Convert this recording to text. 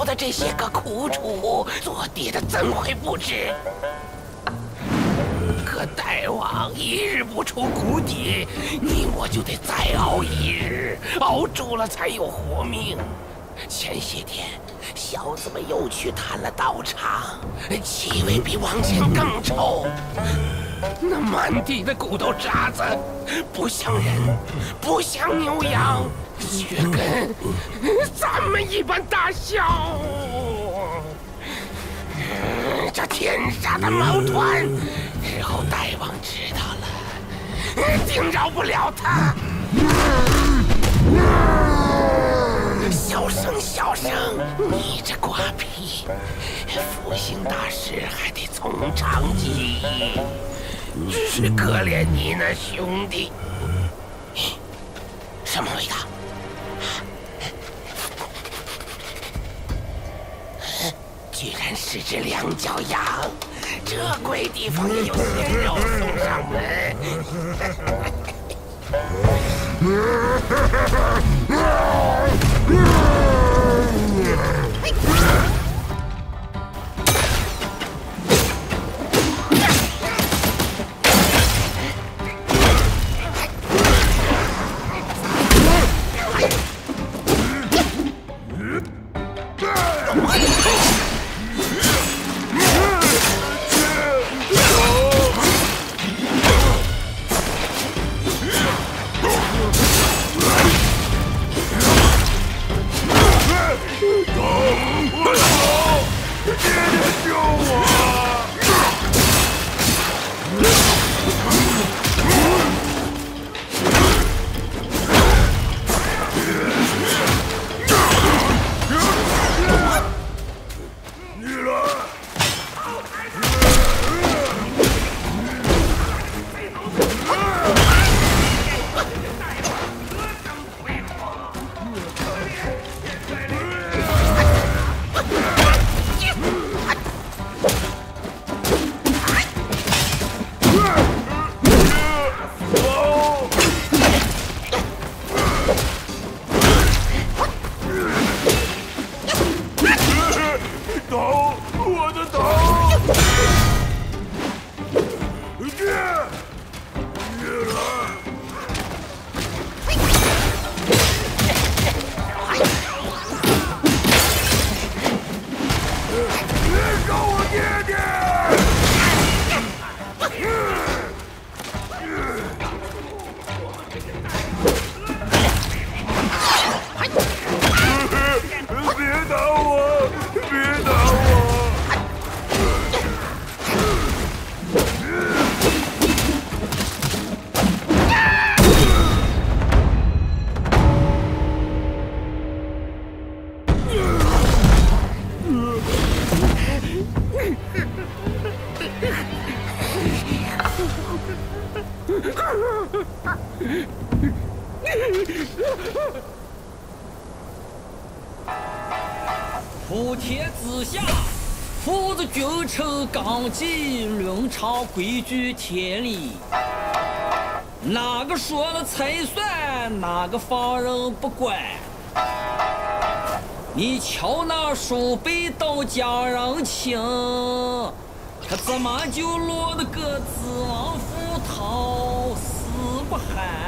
头的这些个苦楚，做爹的怎会不知？可大王一日不出谷底，你我就得再熬一日，熬住了才有活命。前些天，小子们又去探了道场，气味比往前更臭。那满地的骨头渣子，不像人，不像牛羊，却跟咱们一般大小。这天杀的毛团，日后大王知道了，定饶不了他。小声，小声！你这瓜皮，复兴大事还得从长计议。只是可怜你那兄弟。什么味道？居然是只两脚羊，这鬼地方也有鲜肉送上门。 普天之下，父子君臣纲纪，伦常规矩天理。哪个说了才算？哪个放任不管？你瞧那鼠辈都讲人情，他怎么就落得个子王赴汤死不寒？